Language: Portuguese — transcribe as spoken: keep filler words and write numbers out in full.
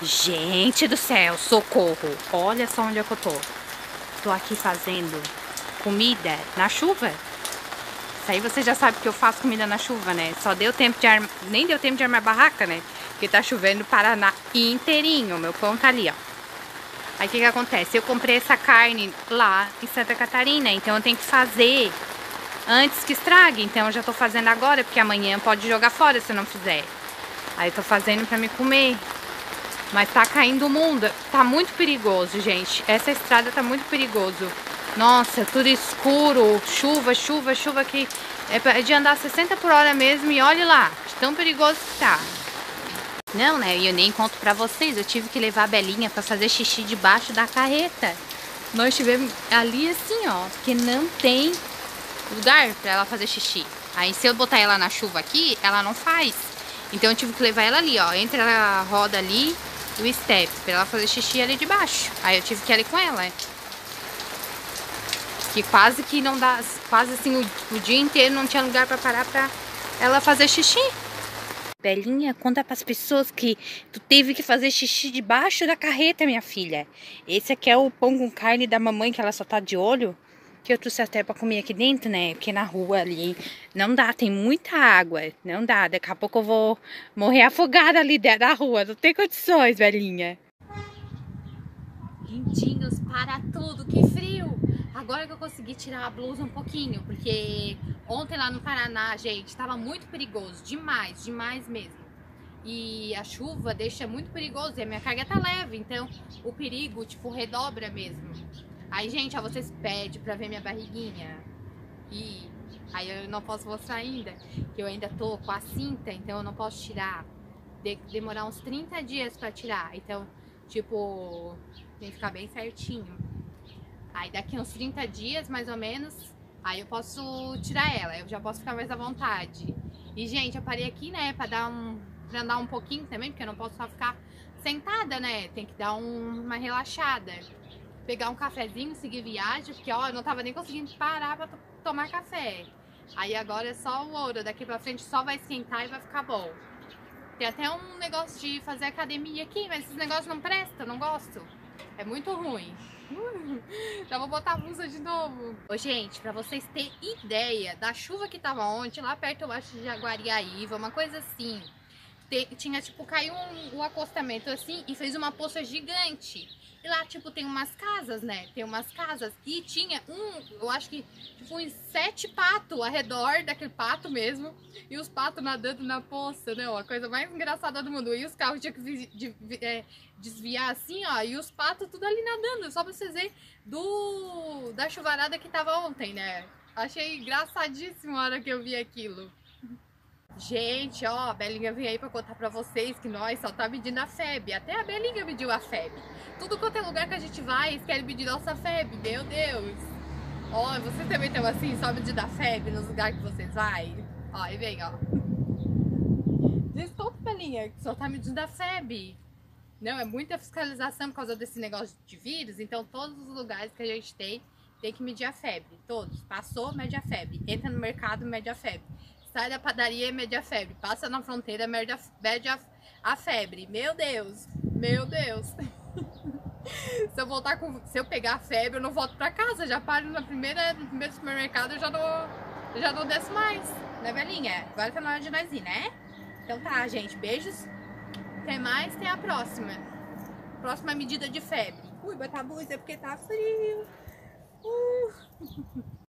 Gente do céu, socorro. Olha só onde é que eu tô. Tô aqui fazendo comida na chuva. Isso aí você já sabe que eu faço comida na chuva, né? Só deu tempo de armar, nem deu tempo de armar barraca, né? Porque tá chovendo no Paraná inteirinho. Meu pão tá ali, ó. Aí o que que acontece? Eu comprei essa carne lá em Santa Catarina, então eu tenho que fazer antes que estrague. Então eu já tô fazendo agora, porque amanhã pode jogar fora se eu não fizer. Aí eu tô fazendo pra me comer. Mas tá caindo o mundo. Tá muito perigoso, gente. Essa estrada tá muito perigoso. Nossa, tudo escuro. Chuva, chuva, chuva aqui. É de andar sessenta por hora mesmo. E olha lá, tão perigoso que tá. Não, né? Eu nem conto pra vocês. Eu tive que levar a Belinha pra fazer xixi debaixo da carreta. Nós tivemos ali assim, ó. Porque não tem lugar pra ela fazer xixi. Aí se eu botar ela na chuva aqui, ela não faz. Então eu tive que levar ela ali, ó. Entre a roda ali e o step, pra ela fazer xixi ali de baixo. Aí eu tive que ir ali com ela. Que quase que não dá, quase assim o, o dia inteiro não tinha lugar pra parar pra ela fazer xixi. Belinha, conta pras pessoas que tu teve que fazer xixi debaixo da carreta, minha filha. Esse aqui é o pão com carne da mamãe, que ela só tá de olho. Que eu trouxe até pra comer aqui dentro, né? Porque na rua ali não dá, tem muita água. Não dá, daqui a pouco eu vou morrer afogada ali dentro da rua. Não tem condições, velhinha. Lindinhos para tudo, que frio! Agora que eu consegui tirar a blusa um pouquinho, porque ontem lá no Paraná, gente, tava muito perigoso, demais, demais mesmo. E a chuva deixa muito perigoso, e a minha carga tá leve, então o perigo, tipo, redobra mesmo. Aí, gente, ó, vocês pedem pra ver minha barriguinha. E aí eu não posso mostrar ainda, que eu ainda tô com a cinta, então eu não posso tirar. De demorar uns trinta dias pra tirar, então, tipo, tem que ficar bem certinho. Aí daqui uns trinta dias, mais ou menos, aí eu posso tirar ela, eu já posso ficar mais à vontade. E, gente, eu parei aqui, né, pra dar um, pra andar um pouquinho também, porque eu não posso só ficar sentada, né, tem que dar um, uma relaxada. Pegar um cafezinho, seguir viagem, porque, ó, eu não tava nem conseguindo parar pra tomar café. Aí agora é só o ouro, daqui pra frente só vai esquentar e vai ficar bom. Tem até um negócio de fazer academia aqui, mas esses negócios não prestam, não gosto. É muito ruim. Já vou botar a blusa de novo. Ô, gente, pra vocês terem ideia da chuva que tava ontem, lá perto eu acho de Jaguariaíva, uma coisa assim. Tinha, tipo, caiu um, um acostamento assim e fez uma poça gigante. E lá, tipo, tem umas casas, né? Tem umas casas e tinha um, eu acho que, tipo, uns sete patos ao redor daquele pato mesmo. E os patos nadando na poça, né? A coisa mais engraçada do mundo. E os carros tinham que de, de, é, desviar assim, ó. E os patos tudo ali nadando. Só pra vocês verem do, da chuvarada que tava ontem, né? Achei engraçadíssimo a hora que eu vi aquilo. Gente, ó, a Belinha veio aí pra contar pra vocês que nós só tá medindo a febre. Até a Belinha mediu a febre. Tudo quanto é lugar que a gente vai, eles querem medir nossa febre. Meu Deus. Ó, vocês também estão assim, só medindo a febre nos lugares que vocês vai? Ó, e vem, ó. Desculpa, Belinha, que só tá medindo a febre. Não, é muita fiscalização por causa desse negócio de vírus. Então, todos os lugares que a gente tem, tem que medir a febre. Todos. Passou, mede a febre. Entra no mercado, mede a febre. Sai da padaria, mede a febre. Passa na fronteira, mede a, mede a, a febre. Meu Deus, meu Deus. Se eu voltar com, se eu pegar a febre, eu não volto pra casa. Já paro na primeira, no primeiro supermercado, eu já não, eu já não desço mais. Né, Belinha? Agora tá na hora de nós ir, né? Então tá, gente. Beijos. Até mais, até a próxima. Próxima medida de febre. Ui, botar a blusa porque tá frio.